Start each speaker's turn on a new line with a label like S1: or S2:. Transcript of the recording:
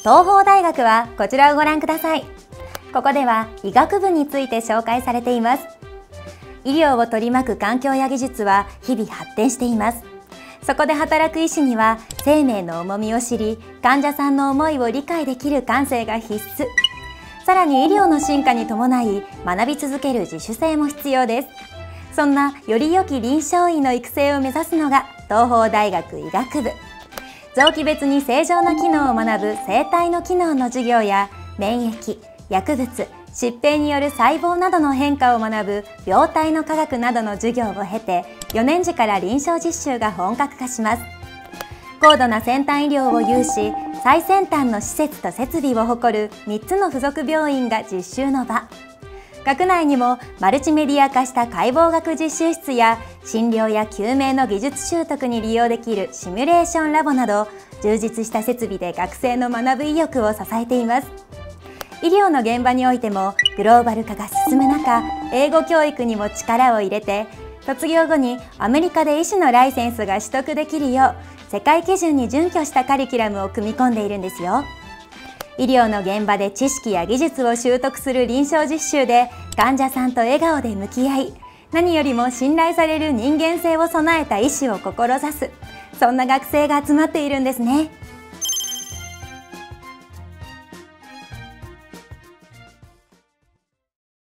S1: 東邦大学はこちらをご覧ください。ここでは医学部について紹介されています。医療を取り巻く環境や技術は日々発展しています。そこで働く医師には生命の重みを知り、患者さんの思いを理解できる感性が必須。さらに医療の進化に伴い学び続ける自主性も必要です。そんなより良き臨床医の育成を目指すのが東邦大学医学部。臓器別に正常な機能を学ぶ生体の機能の授業や免疫、薬物、疾病による細胞などの変化を学ぶ病態の科学などの授業を経て4年時から臨床実習が本格化します。高度な先端医療を有し、最先端の施設と設備を誇る3つの付属病院が実習の場。学内にもマルチメディア化した解剖学実習室や診療や救命の技術習得に利用できるシミュレーションラボなど充実した設備で学生の学ぶ意欲を支えています。医療の現場においてもグローバル化が進む中、英語教育にも力を入れて、卒業後にアメリカで医師のライセンスが取得できるよう世界基準に準拠したカリキュラムを組み込んでいるんですよ。医療の現場で知識や技術を習得する臨床実習で患者さんと笑顔で向き合い、何よりも信頼される人間性を備えた医師を志す、そんな学生が集まっているんですね。